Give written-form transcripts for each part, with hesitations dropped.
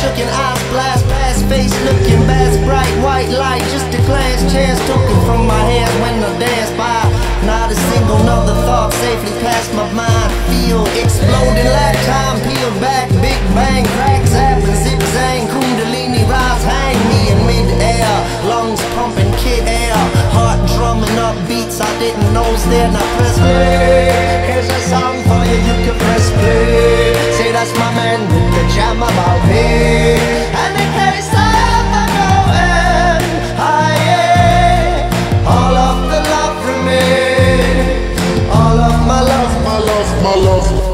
shooken eyes, blast, blast face looking, bass bright, white light, just a glance, chance took it from my head when I danced by. Not a single other thought safely past my mind. Feel exploding like time peeled back, big bang, crack, zap, and zip zang, kundalini rise, hang me in mid-air, lungs pumping kid air, heart drumming up beats I didn't know was there. Now press play, here's a song for you, you can press play. Say that's my man with the jam about me, and in case I ever go in, all of the love from me, all of my love, my love, my love.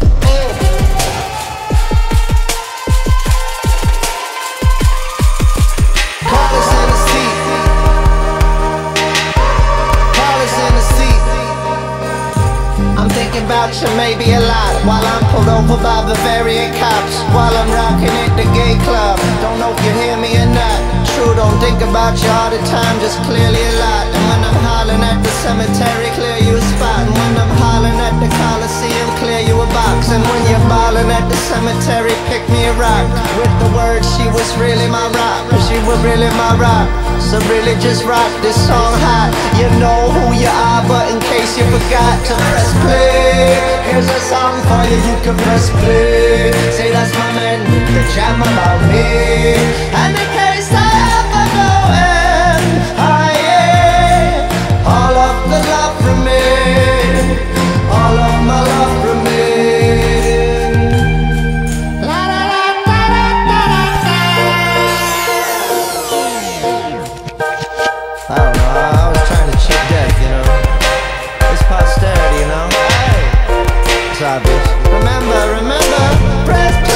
About you maybe a lot, while I'm pulled over by Bavarian cops, while I'm rocking at the gay club. Don't know if you hear me or not. True, don't think about you all the time, just clearly a lot. And when I'm hollering at the cemetery, clear you a spot. And when I'm hollering at the Coliseum, clear you a box. And when you're balling at the cemetery, pick me a rock. With the words, she was really my rock, she was really my rock. So really just rock this song hot. You know who you are, but in case you forgot to press play, here's a song for you, you can press play. Say that's my man with the jam about me, and in case I ever go in, all of the love from me, all of my love from me. I don't know, I was trying to cheat death, you know. It's posterity, you know. Hey, it's obvious. Remember, press play.